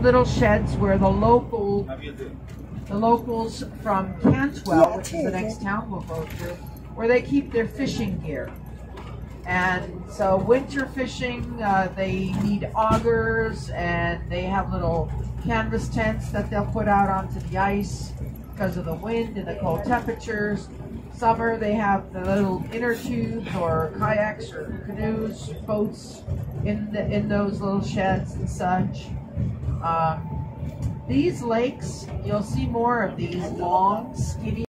little sheds where the locals from Cantwell, which is the next town we'll go to, where they keep their fishing gear. And so winter fishing, they need augers, and they have little canvas tents that they'll put out onto the ice because of the wind and the cold temperatures. Summer, they have the little inner tubes or kayaks or canoes, boats in those little sheds and such. These lakes, you'll see more of these long, skinny